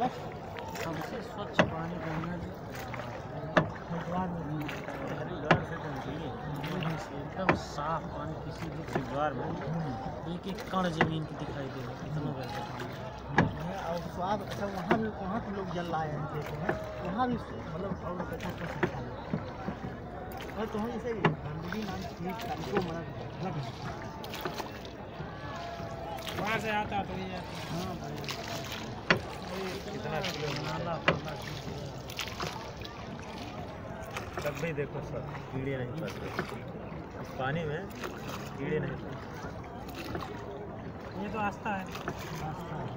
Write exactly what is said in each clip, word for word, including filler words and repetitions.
सबसे स्वच्छ पानी गंगा जी हरिद्वार में हरिद्वार से एकदम साफ पानी, किसी भी हरिद्वार में एक एक कण जमीन की दिखाई दे रहा है, इतना वैसा पानी है। और स्वाद अच्छा, वहाँ भी वहाँ के लोग जल लाए हैं देते हैं, वहाँ भी मतलब और लोग अच्छा स्वच्छ पानी और तो हम जैसे गंदगी नाम की को मतलब वहाँ से आता तो ये हाँ भाई कितना किलो नाला पाला तब भी देखो सर कीड़े नहीं पड़ते इस पानी में, कीड़े नहीं पड़ते। ये तो आस्था है, आस्था है।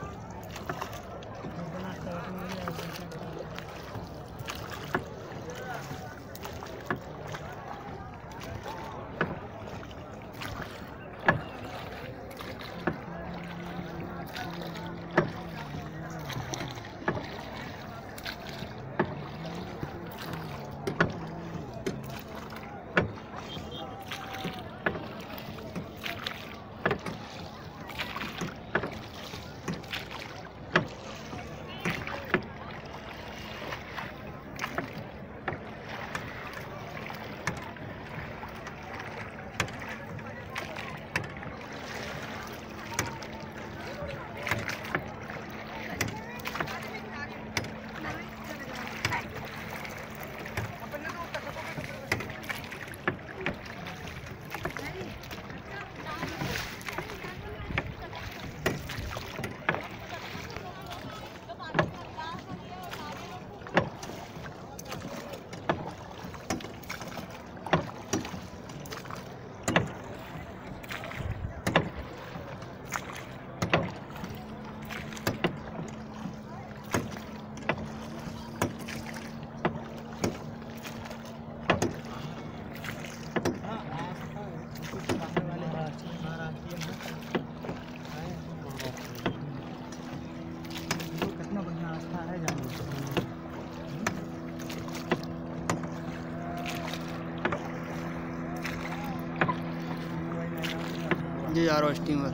ये यार स्टीमर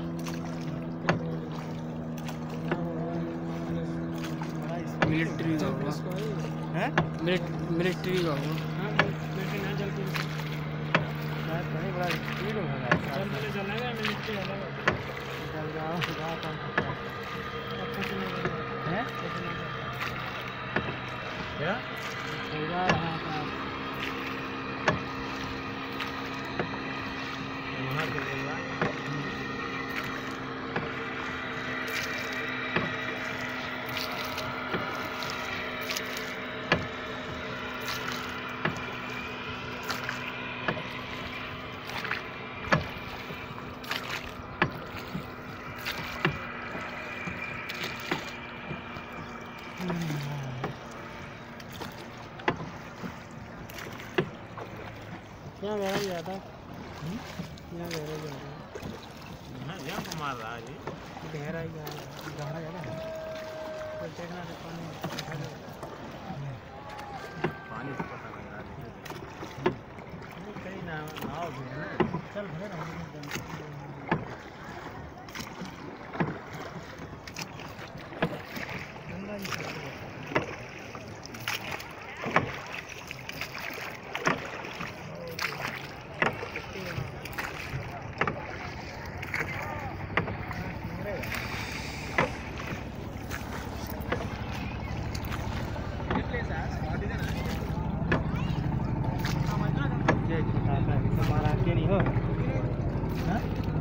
मिलिट्री का होगा, मिलिट्री का होगा। बड़ा स्पीड यहाँ गहरा ज़्यादा, यहाँ गहरा ज़्यादा, यहाँ को मार रहा है जी, गहरा ही गहरा गहरा ज़्यादा है। तो देखना तो पानी पानी से पता लग रहा है कहीं ना नाव भी है ना, चल भर नहीं हो हाँ?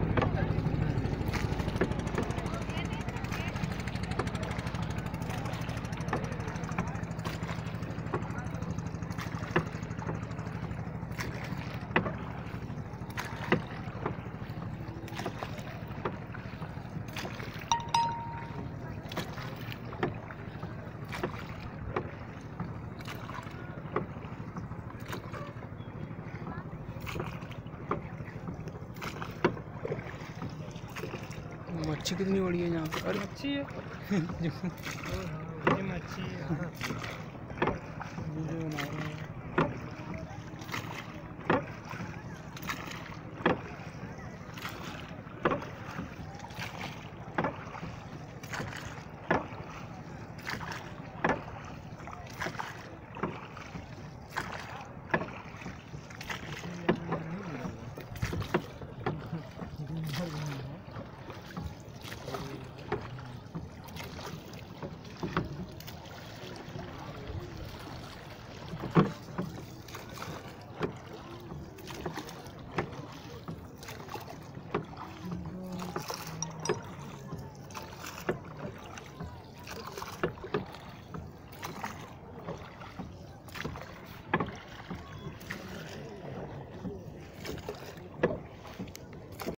मच्छी कितनी बड़ी है यहाँ पर? मच्छी है ये मच्छी है।